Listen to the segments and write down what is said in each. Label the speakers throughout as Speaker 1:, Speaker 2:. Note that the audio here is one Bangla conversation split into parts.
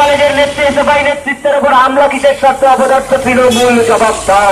Speaker 1: কলেজের নেতৃত্বাই নেতৃত্বের উপর হামলা কিসের স্বার্থে অপদার্থ তৃণমূল জবাব দাও।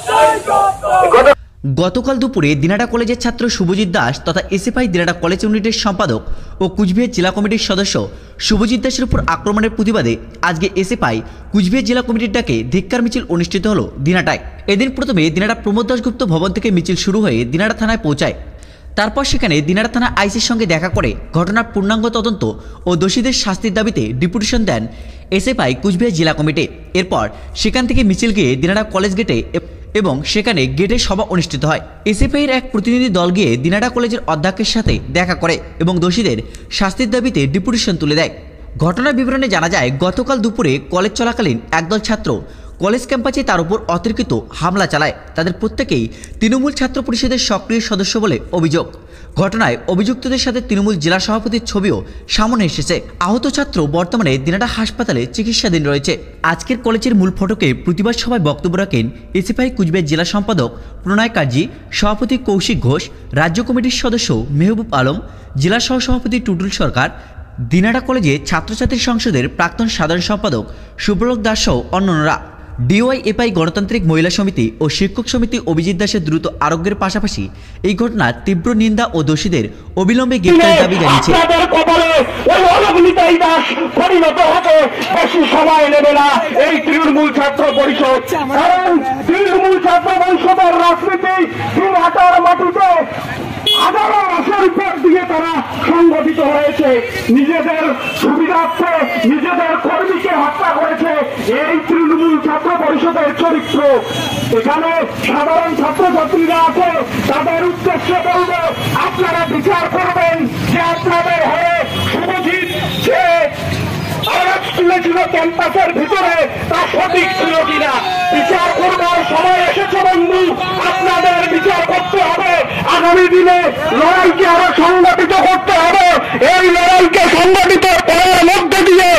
Speaker 2: গতকাল দুপুরে দিনাটা কলেজের ছাত্র শুভজিৎ দাস তথা এসএফআই দিনাটা কলেজ ইউনিটের সম্পাদক ও কুচবিহার জেলা কমিটির সদস্য শুভজিৎ দাসের উপর আক্রমণের প্রতিবাদে আজকে এসএফআই কুচবিহার জেলা কমিটির ডাকে ধিক্কার মিছিল অনুষ্ঠিত হলো দিনাটায়। এদিন প্রথমে দিনাটা প্রমোদ দাশগুপ্ত ভবন থেকে মিছিল শুরু হয়ে দিনাটা থানায় পৌঁছায়। তারপর সেখানে দিনাটা থানা আইসির সঙ্গে দেখা করে ঘটনার পূর্ণাঙ্গ তদন্ত ও দোষীদের শাস্তির দাবিতে ডেপুটেশন দেন এসএফআই কুচবিহার জেলা কমিটি। এরপর সেখান থেকে মিছিল গিয়ে দিনাটা কলেজ গেটে এবং সেখানে গেটে সভা অনুষ্ঠিত হয়। এসএফআইয়ের এক প্রতিনিধি দল গিয়ে দিনাটা কলেজের অধ্যক্ষের সাথে দেখা করে এবং দোষীদের শাস্তির দাবিতে ডেপুটেশন তুলে দেয়। ঘটনার বিবরণে জানা যায়, গতকাল দুপুরে কলেজ চলাকালীন একদল ছাত্র কলেজ ক্যাম্পাসে তার উপর অতর্কিত হামলা চালায়। তাদের প্রত্যেকেই তৃণমূল ছাত্র পরিষদের সক্রিয় সদস্য বলে অভিযোগ। ঘটনায় অভিযুক্তদের সাথে তৃণমূল জেলা সভাপতির ছবিও সামনে এসেছে। আহত ছাত্র বর্তমানে দিনাটা হাসপাতালে চিকিৎসাধীন রয়েছে। আজকের কলেজের মূল ফটকে প্রতিবাদ সভায় বক্তব্য রাখেন এসএফআই কুচবিহার জেলা সম্পাদক প্রণয় কাজী, সভাপতি কৌশিক ঘোষ, রাজ্য কমিটির সদস্য মেহবুব আলম, জেলা সহসভাপতি টুটুল সরকার, দিনাটা কলেজে ছাত্রছাত্রী সংসদের প্রাক্তন সাধারণ সম্পাদক সুব্রত দাস সহ অন্যান্যরা। ডিওয়াইএফআই গণতান্ত্রিক মহিলা সমিতি ও শিক্ষক সমিতি অভিজিৎ দাসের দ্রুত আরোগ্যের পাশাপাশি এই ঘটনার তীব্র নিন্দা ও দোষীদের অবিলম্বে গ্রেফতারের দাবি জানিয়েছে।
Speaker 1: এই তৃণমূল ছাত্র পরিষদ, কারণ তৃণমূল ছাত্র পরিষদের রাজনীতি দিনহাটার মাটিতে হাজারো মাসের উপর দিয়ে তারা সংগঠিত হয়েছে। নিজেদের সুবিধার্থে নিজেদের কর্মীকে হত্যা করেছে এই তৃণমূল ছাত্র পরিষদের চরিত্র। এখানে সাধারণ ছাত্রছাত্রীরা আছে, তাদের উদ্দেশ্যে বলবো, আপনারা বিচার করবেন যে আপনাদের হয়ে শুভজিৎ যে তুলেছিল ক্যাম্পাসের ভিতরে তা সঠিক ছিল কিনা। বিচার করবার সময় এসেছে বন্ধু, আপনাদের বিচার করতে হবে। আগামী দিনে লড়াইকে আরো সংগঠিত করতে হবে। এই লড়াইকে সংগঠিত করার মধ্য দিয়ে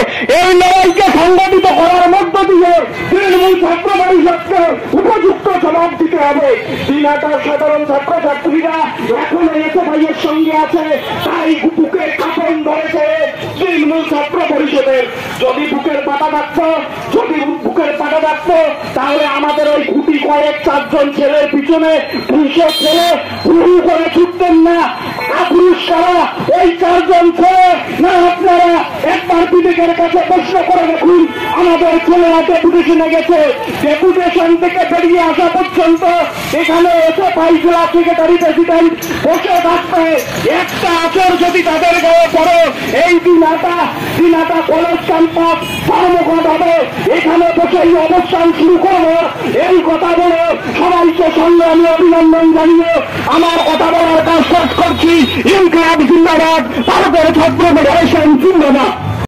Speaker 1: তৃণমূল ছাত্র পরিষদকে উপযুক্ত জবাব দিতে হবে। দিনহাটার সাধারণ ছাত্রছাত্রীরা এখন এসএফআইয়ের সঙ্গে আছে, তাই বুকের কাপড় ধরেছে তৃণমূল ছাত্র পরিষদের। যদি বুকের পাটা থাকতো তাহলে আমাদের ওই খুঁটি কয়েক চারজন ছেলের পিছনে 200 ছেলে শুরু করে ছুটতেন না। আক্রোশ করা ওই চারজন ছেলে না, আপনারা একবার বিবেকের কাছে প্রশ্ন করে দেখুন। আমাদের ছেলেরা ডেপুটেশনে গেছে, ডেপুটেশন থেকে বেরিয়ে আসা পর্যন্ত এখানে এসে জেলা সেক্রেটারি প্রেসিডেন্ট বসে থাকবে। একটা আচর যদি তাদের গায়ে পড়ে, এই দিনহাটা কলেজ ক্যাম্পাস ধর্মঘট হবে। এখানে বসেই অবস্থান শুরু করবো। এই কথা বলে সবাইকে সঙ্গে আমি অভিনন্দন জানিয়ে আমার কথা বলার কাজ শেষ করছি। ইনকিলাব জিন্দাবাদ, ভারতের ছাত্র ফেডারেশন জিন্দাবাদ।